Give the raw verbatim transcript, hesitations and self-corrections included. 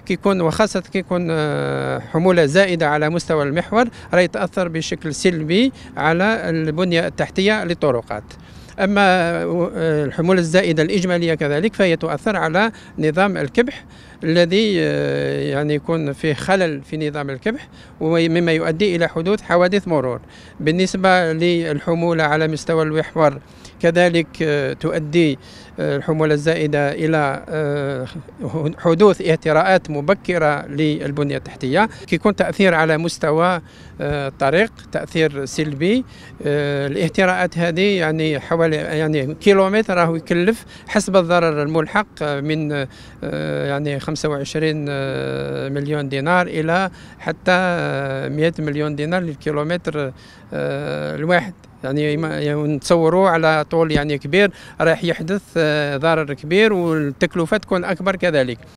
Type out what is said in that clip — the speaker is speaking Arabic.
كيكون وخاصة كيكون حمولة زائدة على مستوى المحور راهي تأثر بشكل سلبي على البنية التحتية للطرقات. أما الحمولة الزائدة الإجمالية كذلك فهي تؤثر على نظام الكبح الذي يعني يكون فيه خلل في نظام الكبح، ومما يؤدي إلى حدوث حوادث مرور. بالنسبة للحمولة على مستوى المحور كذلك تؤدي الحمولة الزائدة إلى حدوث اهتراءات مبكرة للبنية التحتية، كيكون تأثير على مستوى الطريق تأثير سلبي. الاهتراءات هذه يعني حوالي يعني كيلومتر راهو يكلف حسب الضرر الملحق من يعني خمسة وعشرين مليون دينار إلى حتى مئة مليون دينار للكيلومتر الواحد. يعني نتصوروا على طول يعني كبير راح يحدث ضرر كبير والتكلفة تكون أكبر كذلك.